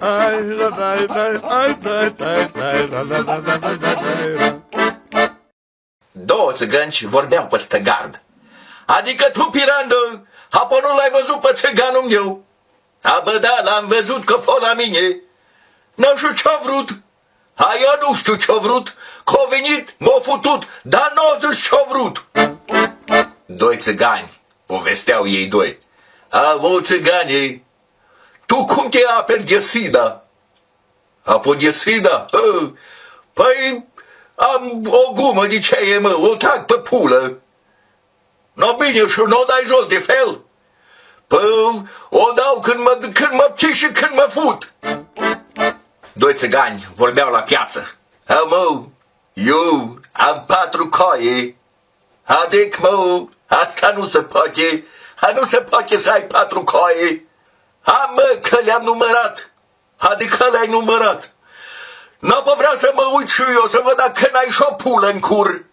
Două țigănci vorbeau pe stăgard. Adică tu, pirandă, apă nu l-ai văzut pe țiganul meu? Abă da, l-am văzut că fă la mine. Nu știu ce-a vrut. Eu nu știu ce-a vrut. Că-a venit, m-a futut, dar n-a zis ce-a vrut. Doi țigani, povesteau ei doi. Mă, țigane, tu cum te aperi de sida? Apoi de sida? Păi am o gumă de ce e, mă, o trag pe pulă. No bine, și nu o dai jos de fel? Păi o dau când mă ții și când mă fut. Doi țigani vorbeau la piață. Mă, eu am 4 coaie. Adică, mă, asta nu se poate. Nu se poate să ai 4 coaie. Mă, că le-am numărat. Adică le-ai numărat. N-o vreau să mă uit și eu să văd dacă n-ai și o pulă în cur.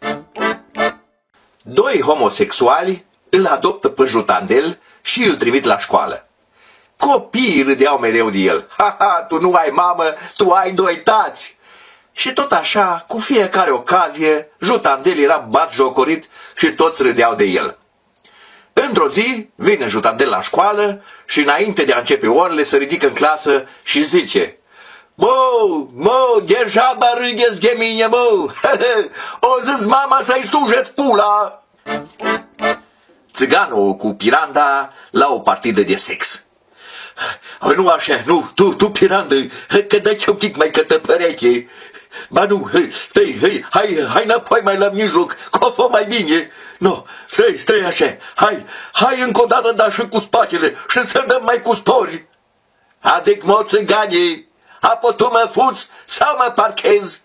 Doi homosexuali îl adoptă pe Jutandel și îl trimit la școală. Copiii râdeau mereu de el. Ha, tu nu ai mamă, tu ai 2 tați. Și tot așa, cu fiecare ocazie, Jutandel era batjocorit și toți râdeau de el. Într-o zi, vine Jutandel la școală și înainte de a începe orele se ridică în clasă și zice: Mă, degeaba râdeți de mine, mă! O zis mama să-i sujeți pula! Țiganul cu piranda la o partidă de sex. Nu așa, nu, tu pirandă, că dă-ți un pic mai cătă pereche. Ba nu, stai, hai înapoi mai la mijloc, că o fă mai bine. Nu, stai așa, hai încă o dată, da și cu spatele și să dăm mai cu spori. Adică, mă, țigane, apă tu mă fuți sau mă parchezi?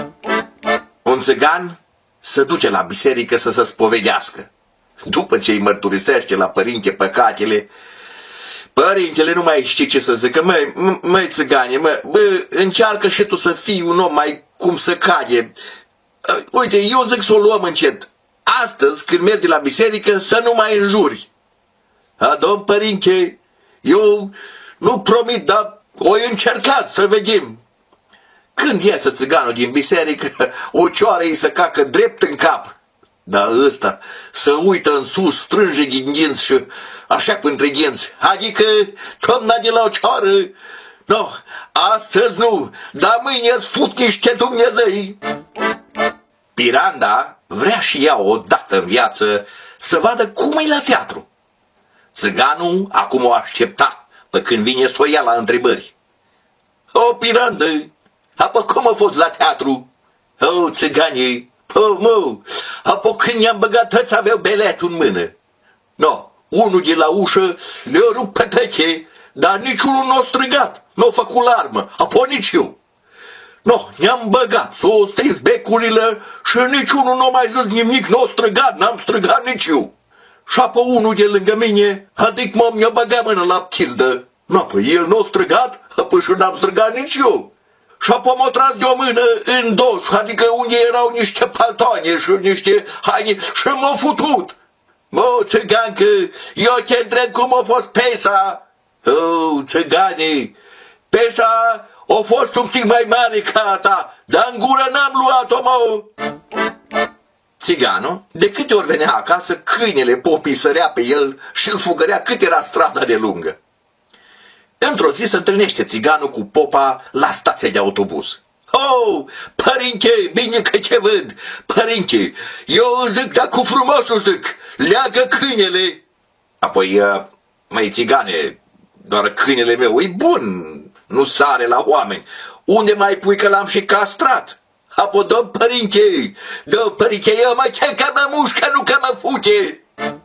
Un țigan se duce la biserică să se spovedească. După ce îi mărturisește la părinte păcatele, părintele nu mai știe ce să zică. Măi țigane, încearcă și tu să fii un om mai cum să cade. Uite, eu zic să o luăm încet. Astăzi, când mergi la biserică, să nu mai înjuri. Domn părinte, eu nu promit, dar o încercat să vedem. Când iese țiganul din biserică, o cioară îi se cacă drept în cap. Dar ăsta se uită în sus, strânge din dinți și așa între dinți. Adică, toamna de la o cioară. No, astăzi nu, dar mâine îți fut niște Dumnezei. Piranda vrea și ea odată în viață să vadă cum e la teatru. Țiganul acum o aștepta pe când vine să o ia la întrebări. O, pirandă, apă cum a fost la teatru? O, țigane, apă când i-am băgat toți aveau beletul în mână. No, unul de la ușă le-a rupt pătăche, dar niciunul n-a strigat, n-a făcut larmă, apoi nici eu. No, ne-am băgat, s-o strins becurile și niciunul n-a mai zis nimic, n-a strigat, n-am strigat nici eu. Și apoi unul de lângă mine, adică mă mi-a băgat mână la ptizdă. No, apoi el n-a strigat, apoi și n-am strigat nici eu. Și apoi m-a tras de o mână în dos, adică unde erau niște paltoane și niște haine și m-a futut. Mă, țigancă, eu te întreb cum a fost pesa. Țigane, pesa a fost un pic mai mare ca a ta, dar în gură n-am luat-o, mă. Țiganul, de câte ori venea acasă, câinele Popii sărea pe el și îl fugărea cât era strada de lungă. Într-o zi se întâlnește țiganul cu Popa la stația de autobuz. Părinte, bine că te văd. Părinte, eu zic, dar cu frumosul zic, leagă câinele. Apoi, măi țigane, doar câinele meu e bun, nu sare la oameni. Unde mai pui că l-am și castrat? Apoi, domn părinte, eu mă cer că mă mușcă, nu că mă fute.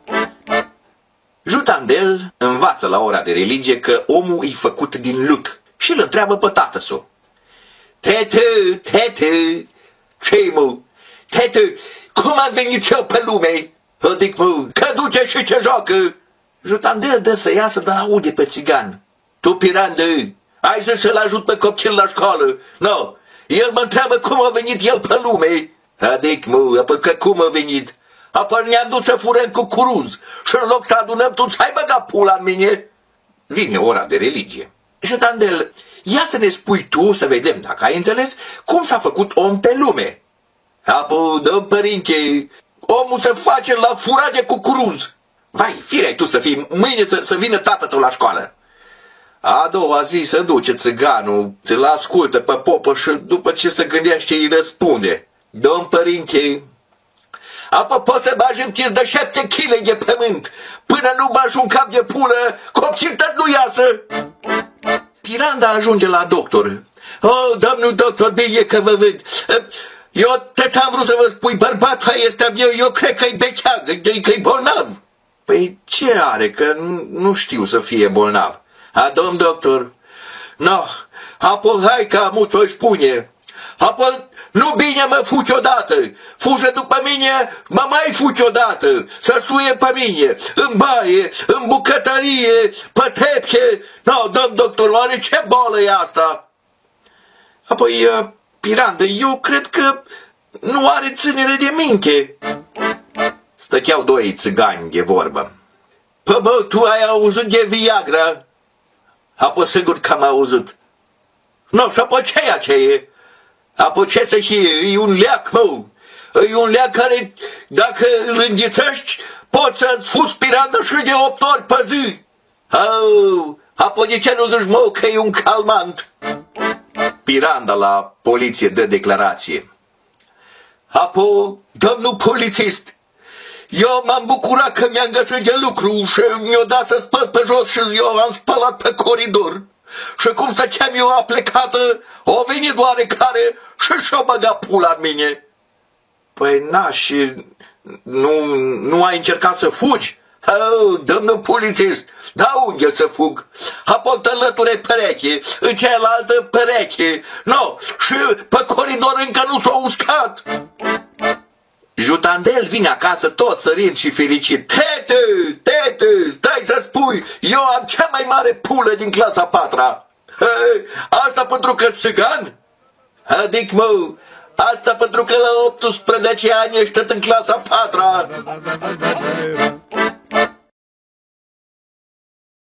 Jutandel învață la ora de religie că omul e făcut din lut și îl întreabă pe tată-său. Tete, ce-i, mă? Tete, cum am venit eu pe lume? Adică, mă, că duce și ce joacă. Jutandel dă să iasă, dar aude pe țigan. Tu, pirandă, ai să-l ajut pe copil la școală. No, el mă întreabă cum a venit el pe lume. Adică, mă, apă că cum a venit? Apoi ne-am dus să furăm cu curuz și în loc să adunăm, tu ți-ai băgat pula în mine. Vine ora de religie. Jutandel, ia să ne spui tu, să vedem dacă ai înțeles, cum s-a făcut om pe lume. Apoi, dă părinte, omul se face la furat de cucuruz. Vai, fire tu să fii, mâine să vină tată tău la școală. A doua zi se duce țiganul, îl ascultă pe popă și după ce se gândește îi răspunde. Domn părinte, apă poți să bagi în tis de 7 kg de pământ, până nu bagi un cap de pulă, copciltă nu iasă. Piranda ajunge la doctor. Oh, domnul doctor, bine că vă văd. Eu tot am vrut să vă spui, bărbatul este eu cred că e becheag, că e bolnav. Păi ce are, că nu știu să fie bolnav. A, domn doctor, no, apoi hai că amut o spune. Apoi nu bine mă fugi odată, fuge după mine, mă mai fugi odată, să suie pe mine, în baie, în bucătărie, pe trepte. No, domn doctor, oare ce bolă e asta? Apoi, Pirandă, eu cred că nu are ținere de minte. Stăteau doi țigani de vorbă. Pă, bă, tu ai auzit de Viagra? Apoi sigur că am auzit. Nu, și apoi ce e? Apoi ce să fie? E un leac, mă. E un leac care, dacă îl înghițești, poți să-ți fuți Pirandă și de 8 ori pe zi. Apoi de ce nu zici, mă, că e un calmant? Piranda la poliție dă declarație. Apoi, domnul polițist, eu m-am bucurat că mi-am găsit de lucru și mi-o dat să spăl pe jos și eu am spălat pe coridor. Și cum stăceam eu aplecată, o venit oarecare și și-o băga pula în mine. Păi na, și nu ai încercat să fugi? Oh, domnul polițist, da unde să fug? Apoi te lăture pereche, în cealaltă pereche. No, și pe coridor încă nu s-a uscat. Jutandel vine acasă tot sărind și fericit. Tete, stai să spui, eu am cea mai mare pulă din clasa 4-a. Asta pentru că țigan? Adică, mă, asta pentru că la 18 ani ești tot în clasa 4-a.